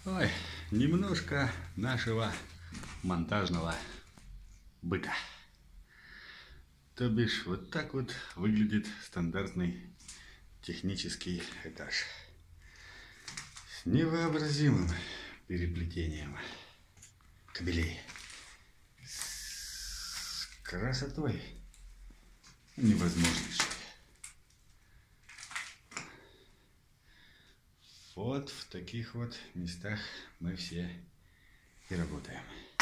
Ой, немножко нашего монтажного быта. То бишь, вот так вот выглядит стандартный технический этаж. С невообразимым переплетением кабелей. С красотой невозможнейшей. Вот в таких вот местах мы все и работаем.